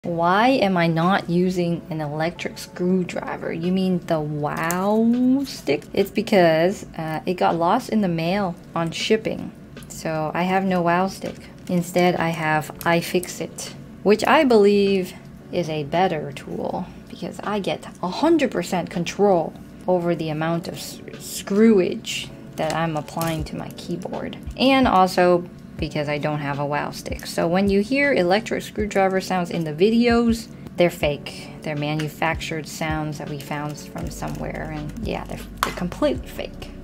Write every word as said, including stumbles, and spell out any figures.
Why am I not using an electric screwdriver? You mean the WOW stick? It's because uh, it got lost in the mail on shipping. So I have no WOW stick. Instead, I have iFixit, which I believe is a better tool because I get one hundred percent control over the amount of screwage that I'm applying to my keyboard. And also because I don't have a WOW stick. So when you hear electric screwdriver sounds in the videos, they're fake. They're manufactured sounds that we found from somewhere, and yeah, they're, they're completely fake.